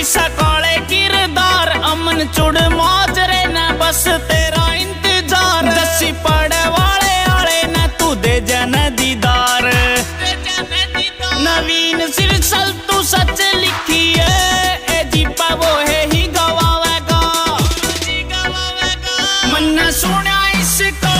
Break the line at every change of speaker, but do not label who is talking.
शीशा काले किरदार अमन चुड़ मौज रे न बस तेरा इंतजार दसी पड़े वाले आले न तू दे जन दीदार नवीन सिरसल तू सच लिखी है ए जीपा वो है ही गवावेगा मन्ना सुना इसका